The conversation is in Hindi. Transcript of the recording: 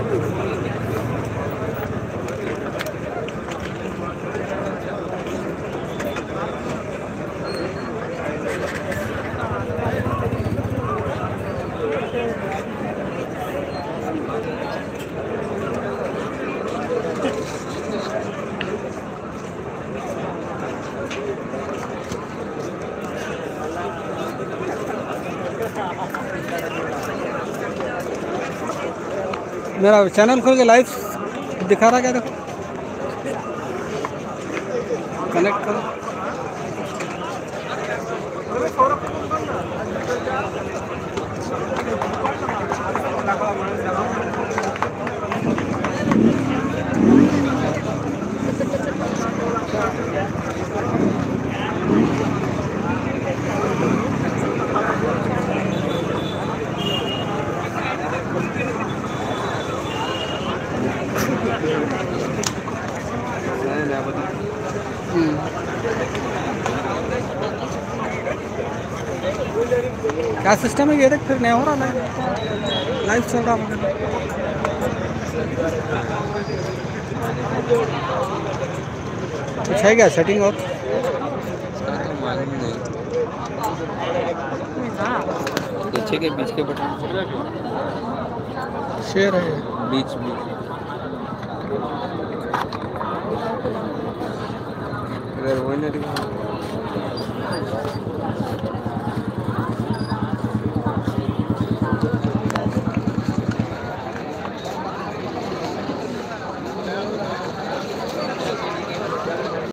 मेरा चैनल खोल के लाइव दिखा रहा क्या? देखो कनेक्ट करो। क्या सिस्टम है ये देख, फिर नहीं हो रहा लाइव चल रहा मगर कुछ है क्या सेटिंग? और मालूम नहीं, पीछे के बीच के बटन शेयर है बीच में अगर वो नहीं